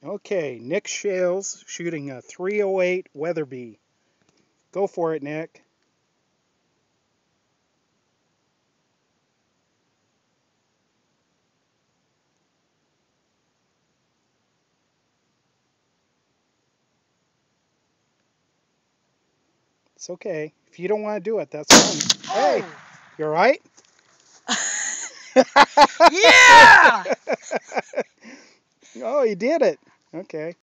Okay, Nick Shales shooting a 308 Weatherby. Go for it, Nick. It's okay. If you don't want to do it, that's fine. Oh! Hey, you all right? Yeah! Oh, he did it. Okay.